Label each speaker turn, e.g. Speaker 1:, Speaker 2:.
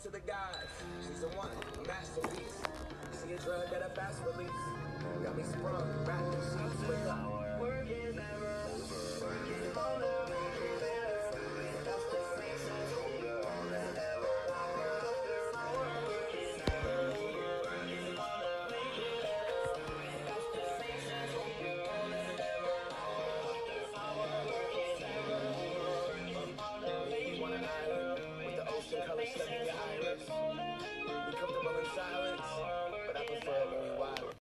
Speaker 1: to the gods. She's the one, a masterpiece. She a drug at a fast release. Got me sprung, wrapped in sheets, wake up.